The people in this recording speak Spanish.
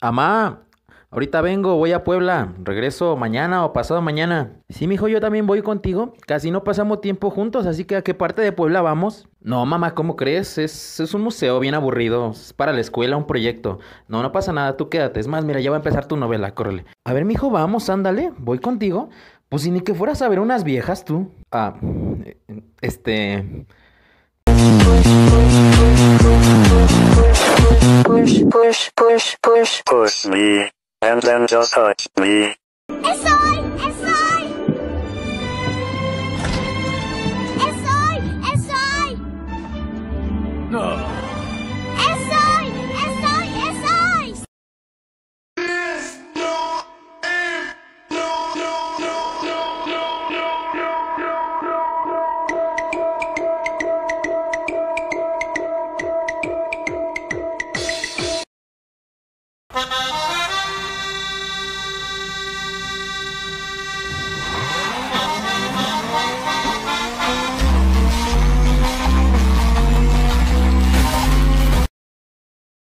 Amá, ahorita vengo, voy a Puebla. Regreso mañana o pasado mañana. Sí, mijo, yo también voy contigo. Casi no pasamos tiempo juntos, así que ¿a qué parte de Puebla vamos? No, mamá, ¿cómo crees? Es un museo bien aburrido. Es para la escuela, un proyecto. No, no pasa nada, tú quédate. Es más, mira, ya va a empezar tu novela, córrele. A ver, mijo, vamos, ándale, voy contigo. Pues si ni que fueras a ver unas viejas tú. Eh, este... Push me. And then just touch me. ¡Estoy! ¡Estoy! ¡Estoy! ¡Estoy! ¡Estoy! ¡Estoy! ¡Estoy!